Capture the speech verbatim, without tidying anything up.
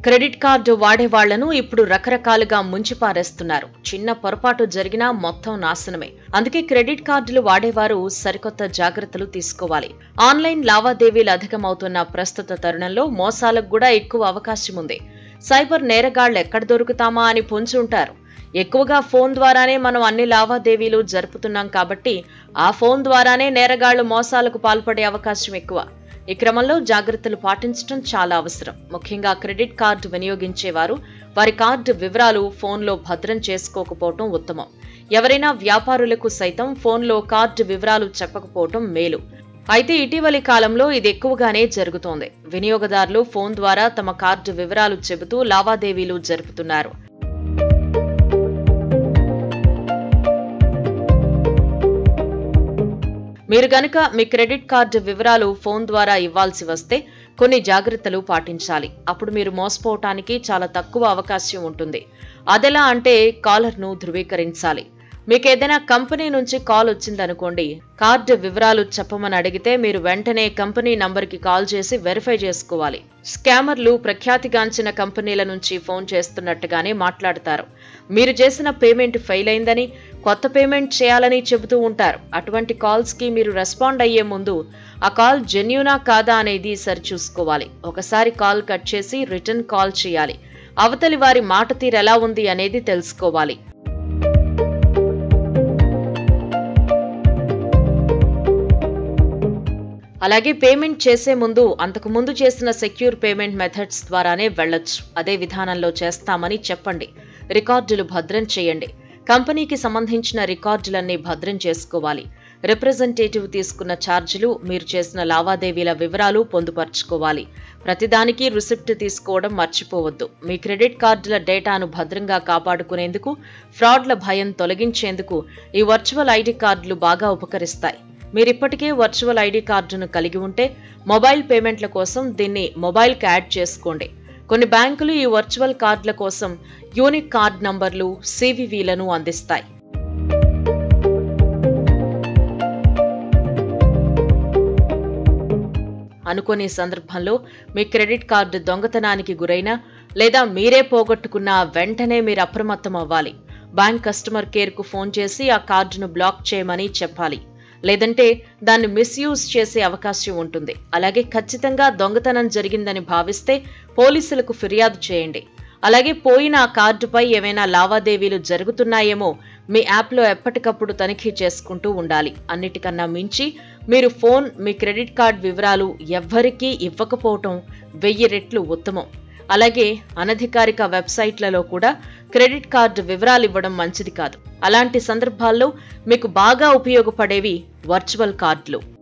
Credit card వాడేవాళ్లను ఇప్పుడు రకరకాలుగా ముంచిపారేస్తున్నారు. చిన్న పొరపాటు జరిగినా మొత్తం నాశనమే. అందుకే క్రెడిట్ కార్డులు వాడేవారు సరికొత్త జాగ్రత్తలు తీసుకోవాలి. ఆన్లైన్ లావాదేవీలు అధికమవుతున్న ప్రస్తుత తరుణంలో మోసాలకు కూడా ఎక్కువ అవకాశం ఉంది. సైబర్ నేరగాళ్లు ఎక్కడ దొరుకుతామా అని పొంచుంటారు. ఎక్కువగా ఫోన్ ద్వారానే మనం అన్ని లావాదేవీలు జరుపుతున్నాం కాబట్టి ఆ ఫోన్ ద్వారానే నేరగాళ్లు మోసాలకు పాల్పడే అవకాశం ఎక్కువ. ఈ క్రమంలో జాగ్రత్తలు పాటించడం చాలా అవసరం. ముఖ్యంగా క్రెడిట్ కార్డు వినియోగించేవారు వారి కార్డు వివరాలు ఫోన్లో భద్రం చేసుకోకపోవటం ఉత్తమం. ఎవరైనా వ్యాపారులకు సైతం ఫోన్లో కార్డు వివరాలు చెప్పకపోవటం మేలు. అయితే ఇటీవలి కాలంలో ఇది ఎక్కువగానే జరుగుతోంది. వినియోగదారులు ఫోన్ ద్వారా తమ కార్డు వివరాలు చెబుతూ లావాదేవీలు జరుపుతున్నారు. మీరు గనుక మీ క్రెడిట్ కార్డు వివరాలు ఫోన్ ద్వారా ఇవ్వాల్సి వస్తే కొన్ని జాగ్రత్తలు పాటించాలి. అప్పుడు మీరు మోసపోవటానికి చాలా తక్కువ అవకాశం ఉంటుంది. అదెలా అంటే కాలర్ను ధృవీకరించాలి. మీకు ఏదైనా కంపెనీ నుంచి కాల్ వచ్చిందనుకోండి, కార్డు వివరాలు చెప్పమని అడిగితే మీరు వెంటనే కంపెనీ నంబర్కి కాల్ చేసి వెరిఫై చేసుకోవాలి. స్కామర్లు ప్రఖ్యాతిగాంచిన కంపెనీల నుంచి ఫోన్ చేస్తున్నట్టుగానే మాట్లాడతారు. మీరు చేసిన పేమెంట్ ఫెయిల్ అయిందని, కొత్త పేమెంట్ చేయాలని చెబుతూ ఉంటారు. అటువంటి కాల్స్ కి మీరు రెస్పాండ్ అయ్యే ముందు ఆ కాల్ జెన్యూనా కాదా అనేది సరిచూసుకోవాలి. ఒకసారి కాల్ కట్ చేసి రిటర్న్ కాల్ చేయాలి. అవతలి వారి మాట తీరు ఎలా ఉంది అనేది తెలుసుకోవాలి. అలాగే పేమెంట్ చేసే ముందు అంతకు ముందు చేసిన సెక్యూర్ పేమెంట్ మెథడ్స్ ద్వారానే వెళ్లొచ్చు. అదే విధానంలో చేస్తామని చెప్పండి. రికార్డులు భద్రం చేయండి. కంపెనీకి సంబంధించిన రికార్డులన్నీ భద్రం చేసుకోవాలి. రిప్రజెంటేటివ్ తీసుకున్న ఛార్జీలు, మీరు చేసిన లావాదేవీల వివరాలు పొందుపర్చుకోవాలి. ప్రతిదానికి రిసిప్ట్ తీసుకోవడం మర్చిపోవద్దు. మీ క్రెడిట్ కార్డుల డేటాను భద్రంగా కాపాడుకునేందుకు, ఫ్రాడ్ల భయం తొలగించేందుకు ఈ వర్చువల్ ఐడి కార్డులు బాగా ఉపకరిస్తాయి. మీరిప్పటికే వర్చువల్ ఐడి కార్డును కలిగి ఉంటే మొబైల్ పేమెంట్ల కోసం దీన్ని మొబైల్కి యాడ్ చేసుకోండి. కొన్ని బ్యాంకులు ఈ వర్చువల్ కార్డుల కోసం యూనిక్ కార్డ్ నంబర్లు, సివివిలను అందిస్తాయి. అనుకోని సందర్భంలో మీ క్రెడిట్ కార్డు దొంగతనానికి గురైనా లేదా మీరే పోగొట్టుకున్నా వెంటనే మీరు అప్రమత్తం అవ్వాలి. బ్యాంక్ కస్టమర్ కేర్కు ఫోన్ చేసి ఆ కార్డును బ్లాక్ చేయమని చెప్పాలి. లేదంటే దాన్ని మిస్యూజ్ చేసే అవకాశం ఉంటుంది. అలాగే ఖచ్చితంగా దొంగతనం జరిగిందని భావిస్తే పోలీసులకు ఫిర్యాదు చేయండి. అలాగే పోయిన ఆ కార్డుపై ఏమైనా లావాదేవీలు జరుగుతున్నాయేమో మీ యాప్లో ఎప్పటికప్పుడు తనిఖీ చేసుకుంటూ ఉండాలి. అన్నిటికన్నా మించి మీరు ఫోన్, మీ క్రెడిట్ కార్డ్ వివరాలు ఎవ్వరికీ ఇవ్వకపోవటం వెయ్యి రెట్లు ఉత్తమం. అలాగే అనధికారిక వెబ్సైట్లలో కూడా క్రెడిట్ కార్డు వివరాలు ఇవ్వడం మంచిది కాదు. అలాంటి సందర్భాల్లో మీకు బాగా ఉపయోగపడేవి వర్చువల్ కార్డులు.